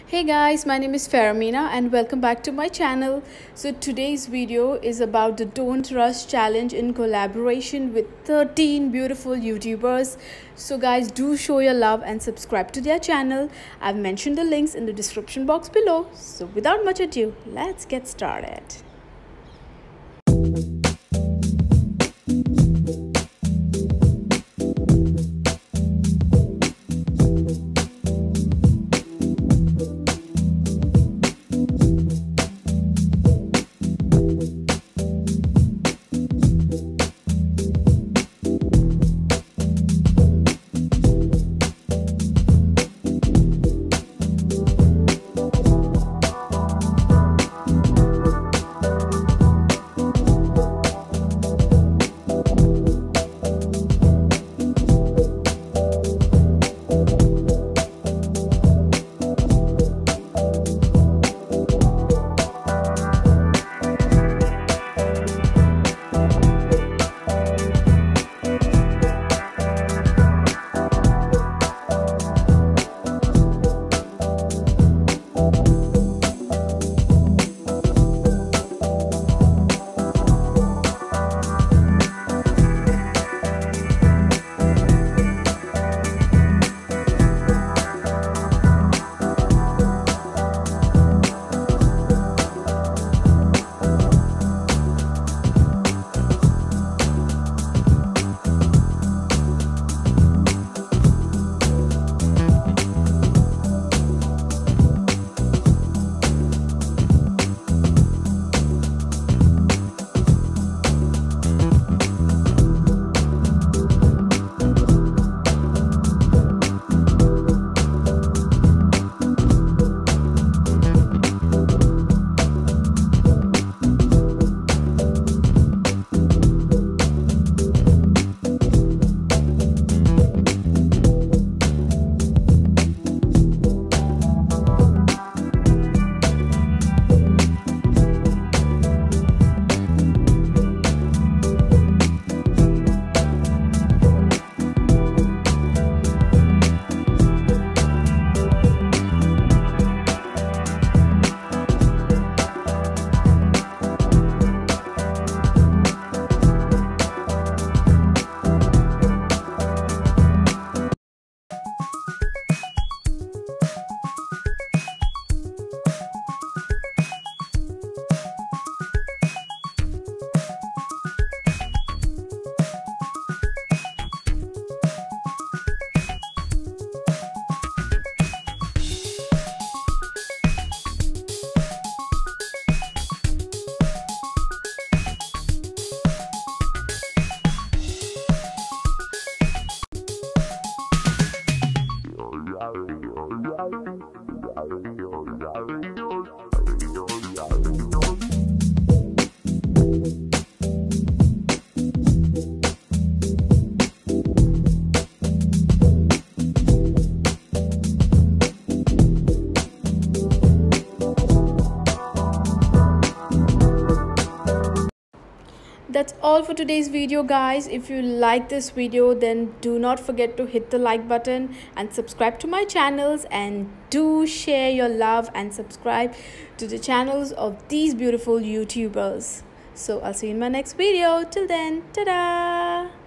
Hey guys, my name is Faramina and welcome back to my channel. So today's video is about the Don't Rush challenge in collaboration with 13 beautiful YouTubers. So guys, do show your love and subscribe to their channel. I've mentioned the links in the description box below. So without much ado, let's get started. That's all for today's video guys. If you like this video, then do not forget to hit the like button and subscribe to my channels, and do share your love and subscribe to the channels of these beautiful YouTubers. So I'll see you in my next video. Till then, ta-da!